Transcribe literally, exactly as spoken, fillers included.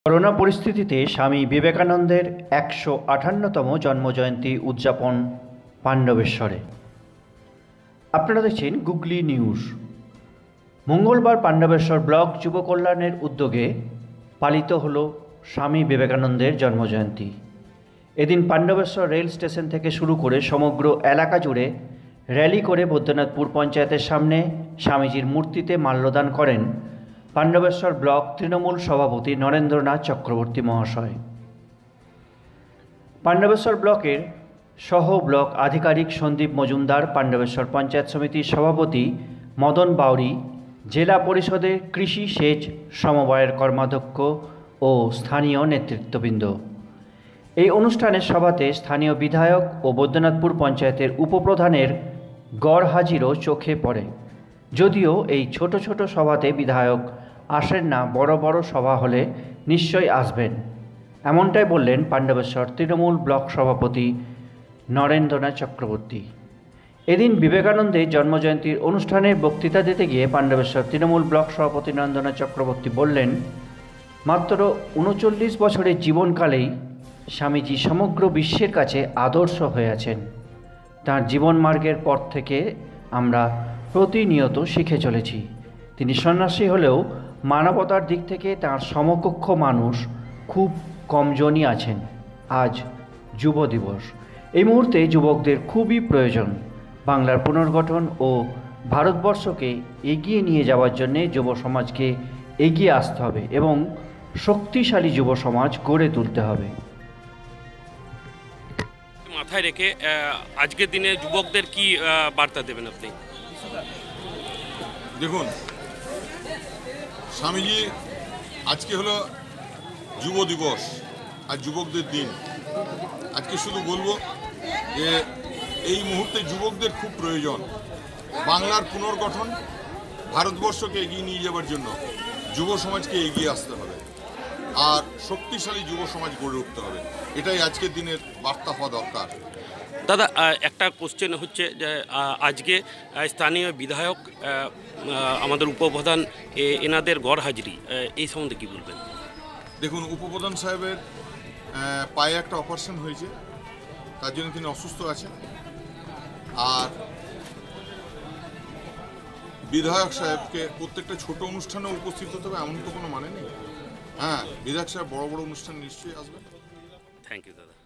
Corona পরিস্থিতিতে স্বামী বিবেকানন্দের একশো আটান্নতম জন্মজয়ন্তী উদযাপন পাণ্ডবেশ্বরে। আপনারা দেখছেন গুগলি নিউজ। মঙ্গলবার পাণ্ডবেশ্বর ব্লক যুব কল্যাণের উদ্যোগে পালিত হল স্বামী বিবেকানন্দের জন্মজয়ন্তী। এদিন পাণ্ডবেশ্বর রেল স্টেশন থেকে শুরু করে সমগ্র এলাকা জুড়ে র্যালি করে বৈদ্যনাথপুর পঞ্চায়েতের সামনে স্বামীজির মূর্তিতে মাল্যদান করেন পাণ্ডবেশ্বর ব্লক তৃণমূল সভাপতি নরেন্দ্রনাথ চক্রবর্তী মহাশয়। পাণ্ডবেশ্বর ব্লকের সহ ব্লক আধিকারিক সন্দীপ মজুমদার, পাণ্ডবেশ্বর পঞ্চায়েত সমিতির সভাপতি মদন বাউরি, জেলা পরিষদের কৃষি সেচ সমবায়ের কর্মাধ্যক্ষ ও স্থানীয় নেতৃত্ববৃন্দ। এই অনুষ্ঠানের সভাতে স্থানীয় বিধায়ক ও বৈদ্যনাথপুর পঞ্চায়েতের উপপ্রধানের গড় হাজিরও চোখে পড়ে। যদিও এই ছোট ছোট সভাতে বিধায়ক আসেন না, বড় বড় সভা হলে নিশ্চয়ই আসবেন, এমনটাই বললেন পাণ্ডবেশ্বর তৃণমূল ব্লক সভাপতি নরেন্দ্রনাথ চক্রবর্তী। এদিন বিবেকানন্দের জন্মজয়ন্তীর অনুষ্ঠানে বক্তৃতা দিতে গিয়ে পাণ্ডবেশ্বর তৃণমূল ব্লক সভাপতি নরেন্দ্রনাথ চক্রবর্তী বললেন, মাত্র উনচল্লিশ বছরের জীবনকালেই স্বামীজি সমগ্র বিশ্বের কাছে আদর্শ হয়ে আছেন। তাঁর জীবন মার্গের পর থেকে আমরা প্রতিনিয়ত শিখে চলেছি। তিনি সন্ন্যাসী হলেও মানবতার দিক থেকে তাঁর সমকক্ষ মানুষ খুব কমজনই আছেন। আজ যুব দিবস, এই মুহূর্তে যুবকদের খুবই প্রয়োজন। বাংলার পুনর্গঠন ও ভারতবর্ষকে এগিয়ে নিয়ে যাওয়ার জন্যে যুব সমাজকে এগিয়ে আসতে হবে এবং শক্তিশালী যুব সমাজ গড়ে তুলতে হবে। মাথায় রেখে আজকের দিনে যুবকদের কি বার্তা দেবেন আপনি? দেখুন, স্বামীজি আজকে হলো যুব দিবস আর যুবকদের দিন। আজকে শুধু বলবো যে এই মুহূর্তে যুবকদের খুব প্রয়োজন। বাংলার পুনর্গঠন, ভারতবর্ষকে এগিয়ে নিয়ে যাওয়ার জন্য যুব সমাজকে এগিয়ে আসতে হবে আর শক্তিশালী যুব সমাজ গড়ে উঠতে হবে। এটাই আজকের দিনের বার্তা হওয়া দরকার। দাদা, একটা কোশ্চেন হচ্ছে যে আজকে স্থানীয় বিধায়ক, আমাদের উপপ্রধান, এনাদের গড় হাজিরি, এই সম্বন্ধে কী বলবেন? দেখুন, উপপ্রধান সাহেবের পায়ে একটা অপারেশন হয়েছে, তার জন্য তিনি অসুস্থ আছেন। আর বিধায়ক সাহেবকে প্রত্যেকটা ছোট অনুষ্ঠানে উপস্থিত হতে হবে এমন তো কোনো মানে নেই। হ্যাঁ, বিধায়ক সাহেব বড় বড় অনুষ্ঠান নিশ্চয়ই আসবেন। থ্যাংক ইউ দাদা।